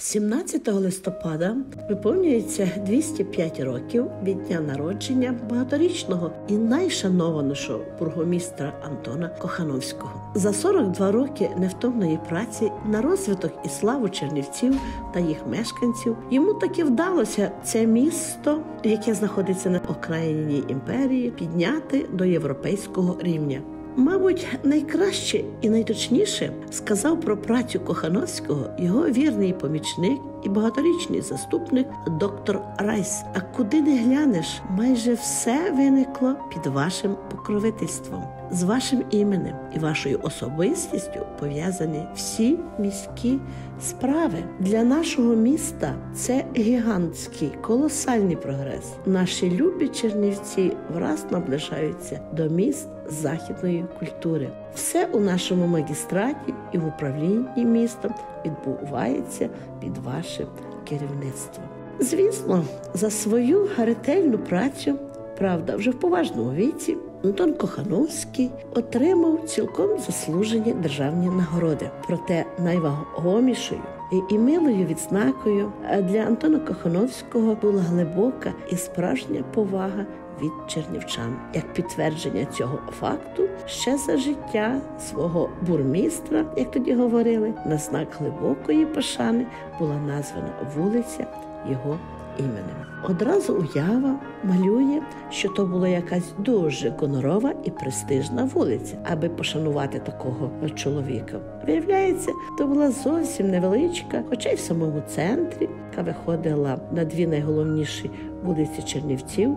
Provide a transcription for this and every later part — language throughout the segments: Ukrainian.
17 листопада виповнюється 205 років від дня народження багаторічного і найшанованішого бургомістра Антона Кохановського. За 42 роки невтомної праці на розвиток і славу Чернівців та їх мешканців йому таки вдалося це місто, яке знаходиться на окраїні імперії, підняти до європейського рівня. Мабуть, найкраще і найточніше сказав про працю Кохановського його вірний помічник і багаторічний заступник доктор Райс. А куди не глянеш, майже все виникло під вашим покровительством. З вашим іменем і вашою особистістю пов'язані всі міські справи. Для нашого міста це гігантський, колосальний прогрес. Наші любі Чернівці враз наближаються до міст західної культури. Все у нашому магістраті і в управлінні містом відбувається під вашим керівництвом. Звісно, за свою ретельну працю, правда, вже в поважному віці, Антон Кохановський отримав цілком заслужені державні нагороди. Проте найвагомішою і милою відзнакою для Антона Кохановського була глибока і справжня повага від чернівчан. Як підтвердження цього факту, ще за життя свого бурмістра, як тоді говорили, на знак глибокої пошани була названа вулиця його іменем. Одразу уява малює, що то була якась дуже гонорова і престижна вулиця, аби пошанувати такого чоловіка. Виявляється, то була зовсім невеличка, хоча й в самому центрі, яка виходила на дві найголовніші вулиці Чернівців,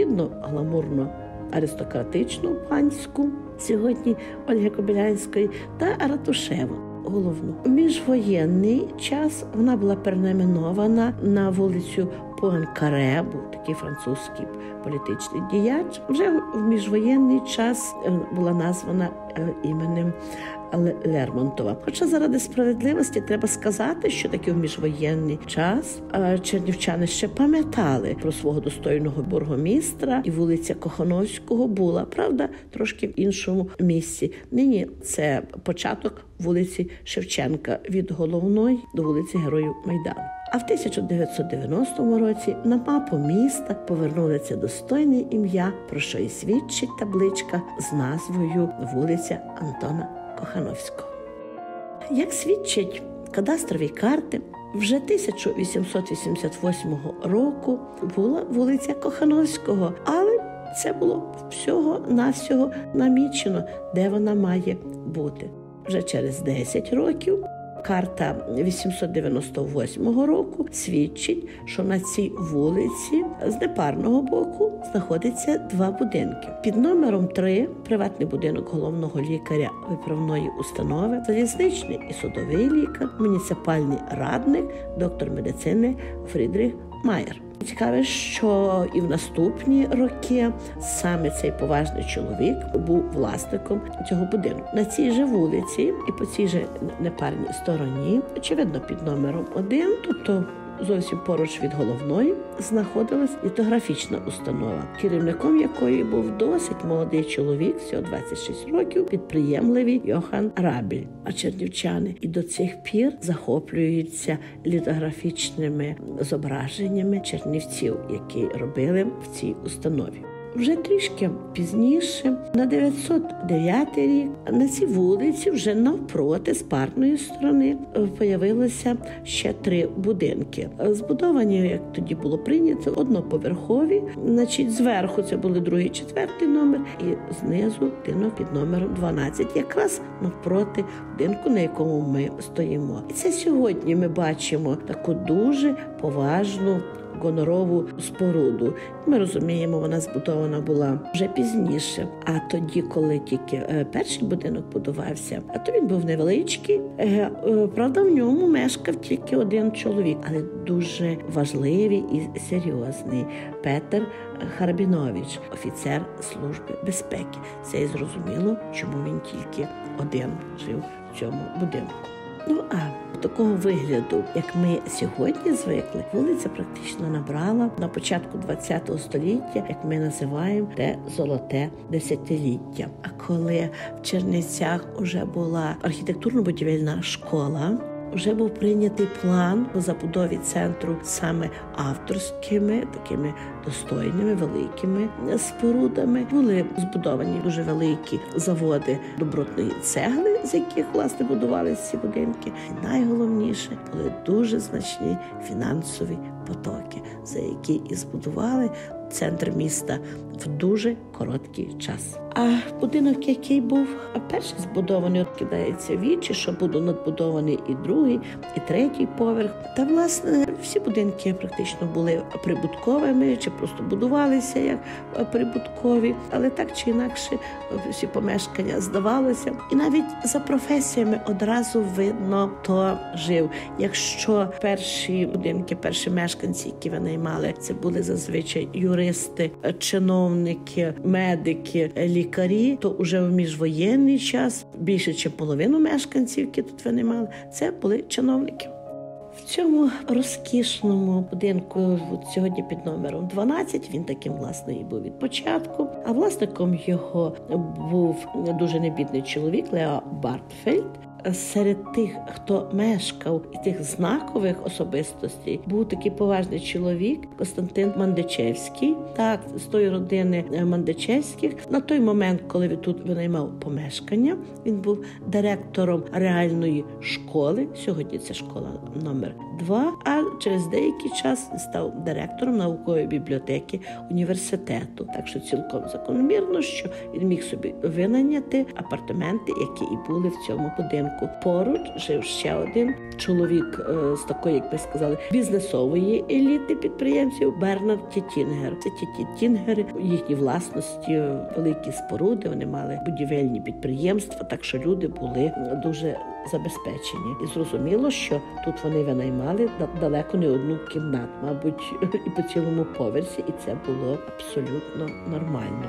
пішохідно-гламурно-аристократичну панську, сьогодні Ольги Кобилянської, та Ратушеву, головну. У міжвоєнний час вона була перейменована на вулицю Пуанкаре, був такий французький політичний діяч. Вже в міжвоєнний час була названа іменем Лермонтова. Хоча заради справедливості треба сказати, що таки в міжвоєнний час чернівчани ще пам'ятали про свого достойного бургомістра, і вулиця Кохановського була, правда, трошки в іншому місці. Нині це початок вулиці Шевченка від Головної до вулиці Героїв Майдану. А в 1990 році на мапу міста повернули це достойне ім'я, про що і свідчить табличка з назвою вулиця Антона Кохановського. Як свідчать кадастрові карти, вже 1888 року була вулиця Кохановського, але це було всього-навсього намічено, де вона має бути. Вже через 10 років карта 898 року свідчить, що на цій вулиці з непарного боку знаходиться два будинки. Під номером 3 – приватний будинок головного лікаря виправної установи, залізничний і судовий лікар, муніципальний радник, доктор медицини Фрідріх Майер. Цікаво, що і в наступні роки саме цей поважний чоловік був власником цього будинку. На цій же вулиці і по цій же непарній стороні, очевидно, під номером 1, тобто зовсім поруч від головної, знаходилась літографічна установа, керівником якої був досить молодий чоловік, всього 26 років, підприємливий Йохан Рабіль. А чернівчани і до цих пір захоплюються літографічними зображеннями чернівців, які робили в цій установі. Вже трішки пізніше, на 909 рік, на цій вулиці вже навпроти, з парної сторони, появилося ще 3 будинки. Збудовані, як тоді було прийнято, одноповерхові. Зверху це були 2-й, 4-й номер, і знизу будинок під номером 12, якраз навпроти будинку, на якому ми стоїмо. І це сьогодні ми бачимо таку дуже поважну гонорову споруду. Ми розуміємо, вона збудована була вже пізніше. А тоді, коли тільки перший будинок будувався, а то він був невеличкий. Правда, в ньому мешкав тільки один чоловік, але дуже важливий і серйозний – Петер Харбінович, офіцер Служби безпеки. Це і зрозуміло, чому він тільки один жив в цьому будинку. А такого вигляду, як ми сьогодні звикли, вулиця практично набрала на початку ХХ століття, як ми називаємо, те золоте десятиліття. А коли в Чернівцях вже була архітектурно-будівельна школа, вже був прийнятий план по забудові центру саме авторськими, такими достойними, великими спорудами. Були збудовані дуже великі заводи добротної цегли, з яких, власне, будувалися ці будинки. І найголовніше були дуже значні фінансові потоки, за які і збудували центр міста в дуже короткий час. А будинок, який був перший збудований, кидається в вічі, що буде надбудований і другий, і третій поверх. Та, власне, всі будинки практично були прибутковими, чи просто будувалися як прибуткові, але так чи інакше всі помешкання здавалося. І навіть за професіями одразу видно, хто жив. Якщо перші будинки, перші мешканці, які винаймали, це були зазвичай юристи, чиновники, медики, лікарі, то вже в міжвоєнний час більше, ніж половину мешканців, які тут винаймали, це були чиновники. В цьому розкішному будинку сьогодні під номером 12, він таким, власне, і був від початку, а власником його був дуже небідний чоловік Лео Бартфельд. Серед тих, хто мешкав, і тих знакових особистостей, був такий поважний чоловік Костянтин Мандичевський. Так, з тої родини Мандичевських. На той момент, коли він тут винаймав помешкання, він був директором реальної школи. Сьогодні це школа номер 2, а через деякий час став директором наукової бібліотеки університету. Так що цілком закономірно, що він міг собі винайняти апартаменти, які і були в цьому будинку. Поруч жив ще один чоловік з такої, як ми сказали, бізнесової еліти підприємців Бернард Тітінгер. Це ті Тінгери, їхні власності, великі споруди, вони мали будівельні підприємства, так що люди були дуже забезпечені. І зрозуміло, що тут вони винаймали далеко не одну кімнату, мабуть, і по цілому поверсі, і це було абсолютно нормально.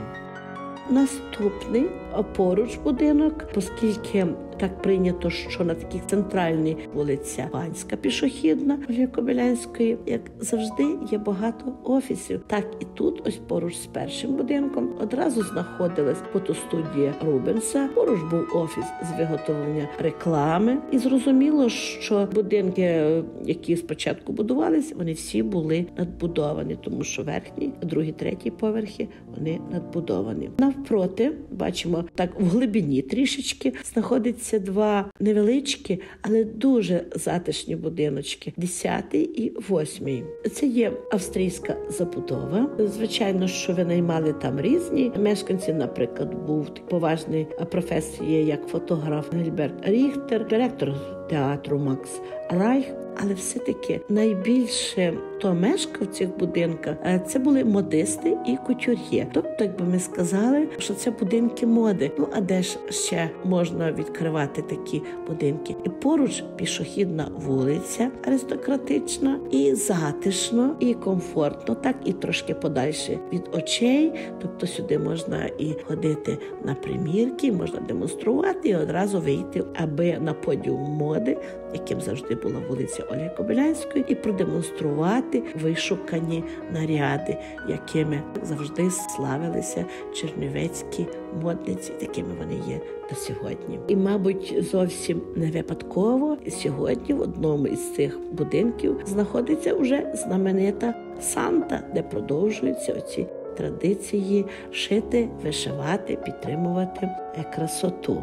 Наступний поруч будинок, оскільки так прийнято, що на такій центральній вулиця Панська пішохідна Кобилянської, як завжди, є багато офісів. Так і тут, ось поруч з першим будинком, одразу знаходилась фотостудія Рубенса, поруч був офіс з виготовлення реклами. І зрозуміло, що будинки, які спочатку будувалися, вони всі були надбудовані, тому що верхній, другий, третій поверхи, вони надбудовані. Навпроти, бачимо, так в глибині трішечки знаходиться два невеличкі, але дуже затишні будиночки, 10-й і 8-й. Це є австрійська забудова. Звичайно, що винаймали там різні мешканці. Наприклад, був поважний професії як фотограф Гільберт Ріхтер, директор театру Макс Райх. Але все-таки найбільше, хто мешкав в цих будинках, це були модисти і кутюр'є. Тобто, якби ми сказали, що це будинки моди. Ну, а де ж ще можна відкривати такі будинки? І поруч пішохідна вулиця аристократична, і затишно, і комфортно, так і трошки подальше від очей. Тобто сюди можна і ходити на примірки, можна демонструвати і одразу вийти, аби на подіум моди, яким завжди була вулиця Ольги Кобилянської, і продемонструвати вишукані наряди, якими завжди славилися чернівецькі модниці, такими вони є до сьогодні. І, мабуть, зовсім не випадково сьогодні в одному із цих будинків знаходиться вже знаменита Санта, де продовжуються оці традиції шити, вишивати, підтримувати красоту.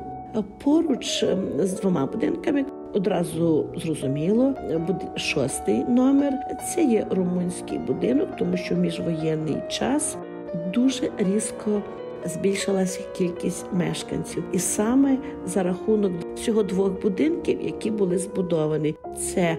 Поруч з двома будинками одразу зрозуміло, буде 6-й номер. Це є румунський будинок, тому що в міжвоєнний час дуже різко збільшилася кількість мешканців. І саме за рахунок всього двох будинків, які були збудовані. Це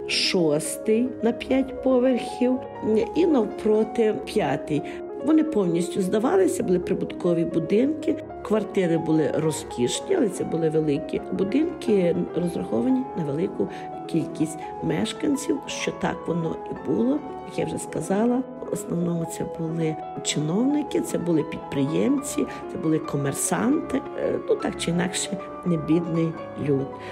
6-й на 5 поверхів і навпроти 5-й. Вони повністю здавалися, були прибуткові будинки, квартири були розкішні, але це були великі будинки, розраховані на велику кількість мешканців, що так воно і було, як я вже сказала. В основному це були чиновники, це були підприємці, це були комерсанти, ну так чи інакше не бідний люд.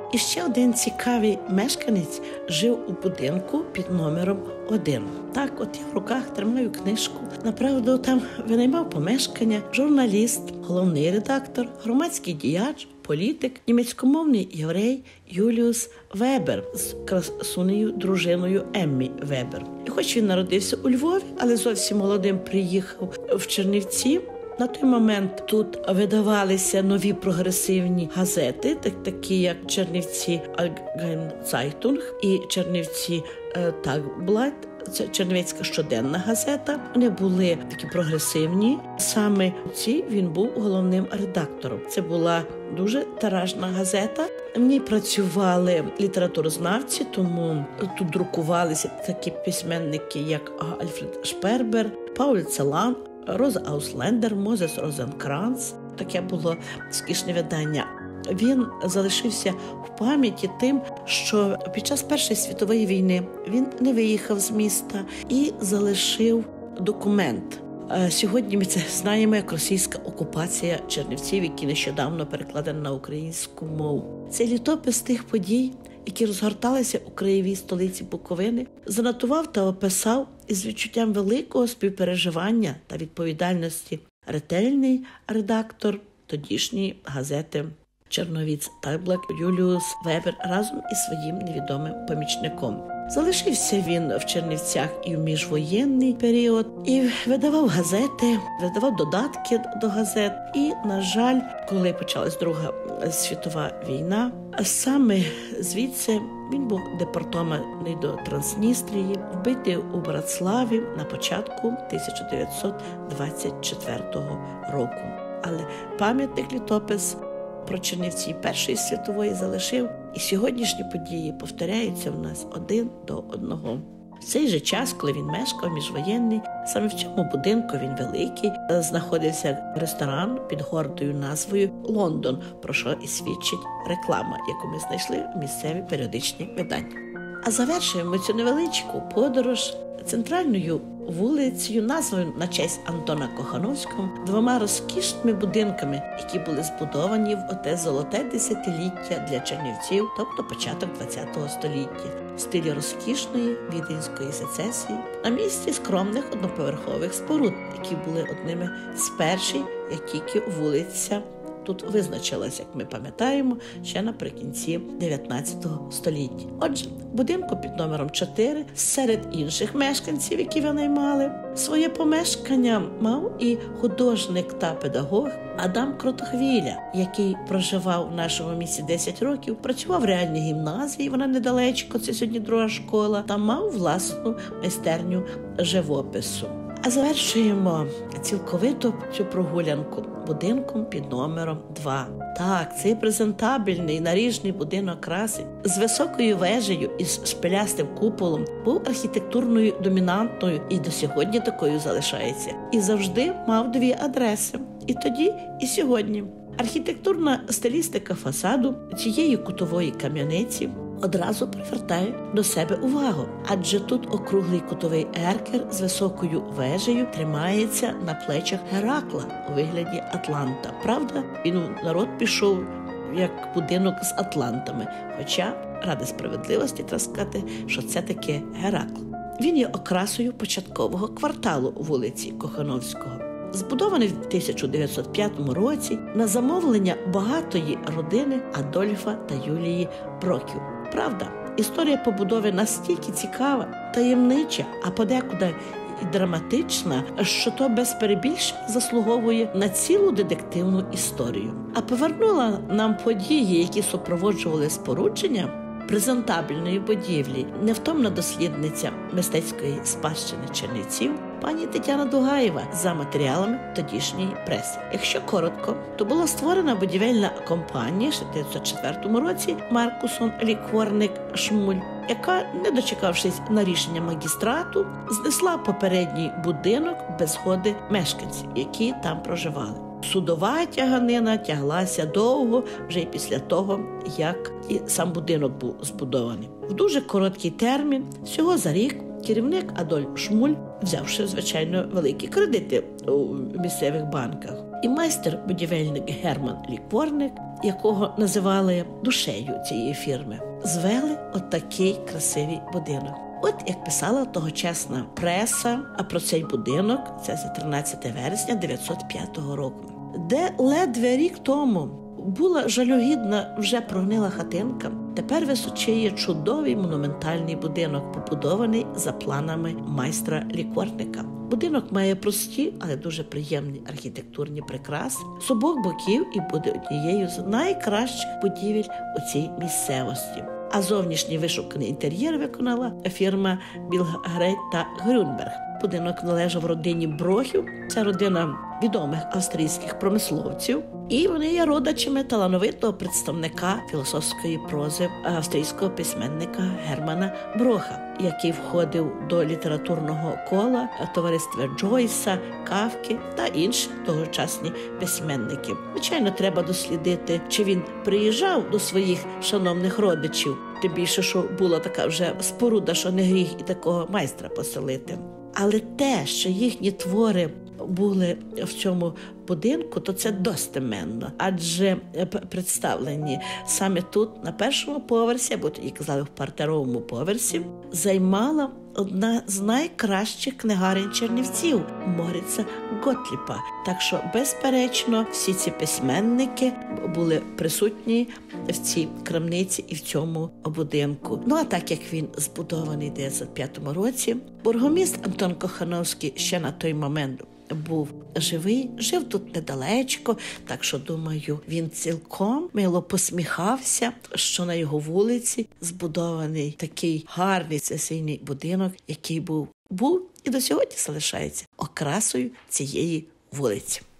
І ще один цікавий мешканець жив у будинку під номером 1. Так, от я в руках тримаю книжку. Направду, там винаймав помешкання журналіст, головний редактор, громадський діяч, політик, німецькомовний єврей Юліус Вебер з красунею дружиною Еммі Вебер. І хоч він народився у Львові, але зовсім молодим приїхав в Чернівці. На той момент тут видавалися нові прогресивні газети, такі як Чернівці Allgemeine Zeitung і Чернівці Tagblatt. Це Чернівецька щоденна газета. Вони були такі прогресивні. Саме ці він був головним редактором. Це була дуже тиражна газета. В ній працювали літературознавці, тому тут друкувалися такі письменники, як Альфред Шпербер, Пауль Целан, Роза Ауслендер, Мозес Розенкранц. Таке було скішне видання. Він залишився в пам'яті тим, що під час Першої світової війни він не виїхав з міста і залишив документ. Сьогодні ми це знаємо як російська окупація Чернівців, які нещодавно перекладені на українську мову. Це літопис тих подій, які розгорталися у краєвій столиці Буковини, занотував та описав із відчуттям великого співпереживання та відповідальності ретельний редактор тодішньої газети Черновіць Таглат Юліус Вебер разом із своїм невідомим помічником. Залишився він в Чернівцях і в міжвоєнний період, і видавав газети, видавав додатки до газет. І, на жаль, коли почалась Друга світова війна, саме звідси він був депортований до Трансністрії, вбитий у Братславі на початку 1924 року. Але пам'ятник літопис про Чернівці Першої світової залишив, і сьогоднішні події повторяються в нас один до одного. В цей же час, коли він мешкав міжвоєнний, саме в цьому будинку, він великий, знаходився ресторан під гордою назвою «Лондон», про що і свідчить реклама, яку ми знайшли в місцеві періодичні видання. А завершуємо цю невеличку подорож центральною вулицею, назвою на честь Антона Кохановського, двома розкішними будинками, які були збудовані в оте золоте десятиліття для чернівців, тобто початок ХХ століття, в стилі розкішної віденської сецесії, на місці скромних одноповерхових споруд, які були одними з перших, як тільки вулиця тут визначилась, як ми пам'ятаємо, ще наприкінці 19 століття. Отже, в будинку під номером 4 серед інших мешканців, які винаймали, своє помешкання мав і художник та педагог Адам Кротохвіля, який проживав в нашому місті 10 років, працював в реальній гімназії, вона недалечко, це сьогодні друга школа, та мав власну майстерню живопису. А завершуємо цілковито цю прогулянку будинком під номером 2. Так, цей презентабельний наріжний будинок краси з високою вежею і з шпилястим куполом був архітектурною домінантною і до сьогодні такою залишається. І завжди мав дві адреси. І тоді, і сьогодні. Архітектурна стилістика фасаду цієї кутової кам'яниці одразу привертає до себе увагу, адже тут округлий кутовий еркер з високою вежею тримається на плечах Геракла у вигляді Атланта. Правда, він у народ пішов як будинок з атлантами, хоча, ради справедливості, треба сказати, що це таке Геракл. Він є окрасою початкового кварталу вулиці Кохановського. Збудований в 1905 році на замовлення багатої родини Адольфа та Юлії Броків. Правда, історія побудови настільки цікава, таємнича, а подекуди і драматична, що то без перебільшень заслуговує на цілу детективну історію. А повернула нам події, які супроводжували спорудження презентабельної будівлі, невтомна дослідниця мистецької спадщини Чернівців пані Тетяна Дугаєва за матеріалами тодішньої преси. Якщо коротко, то була створена будівельна компанія в 1904 році Маркусон Лікворник Шмуль, яка, не дочекавшись на рішення магістрату, знесла попередній будинок без згоди мешканців, які там проживали. Судова тяганина тяглася довго, вже й після того, як і сам будинок був збудований. В дуже короткий термін, всього за рік, керівник Адольф Шмуль, взявши, звичайно, великі кредити у місцевих банках, І майстер-будівельник Герман Лікворник, якого називали душею цієї фірми, звели отакий красивий будинок. От як писала тогочасна преса, а про цей будинок, це за 13 вересня 1905 року, де ледве рік тому була жалюгідна вже прогнила хатинка, тепер височіє чудовий монументальний будинок, побудований за планами майстра Лікворника. Будинок має прості, але дуже приємні архітектурні прикраси з обох боків і буде однією з найкращих будівель у цій місцевості. А зовнішній вишуканий інтер'єр виконала фірма Білгрейт та Грюнберг. Будинок належав родині Брохів. Це родина відомих австрійських промисловців. І вони є родичами талановитого представника філософської прози австрійського письменника Германа Броха, який входив до літературного кола товариства Джойса, Кафки та інші тогочасні письменники. Звичайно, треба дослідити, чи він приїжджав до своїх шановних родичів, тим більше, що була така вже споруда, що не гріх і такого майстра поселити. Але те, що їхні твори були в цьому будинку, то це достеменно, адже представлені саме тут, на першому поверсі, або тоді казали в партеровому поверсі, займала одна з найкращих книгарень Чернівців – Моріца Готліпа. Так що, безперечно, всі ці письменники були присутні в цій крамниці і в цьому будинку. Ну, а так як він збудований в 1905 році, бургомістр Антон Кохановський ще на той момент був живий, жив тут недалечко, так що, думаю, він цілком мило посміхався, що на його вулиці збудований такий гарний сесійний будинок, який був і до сьогодні залишається окрасою цієї вулиці.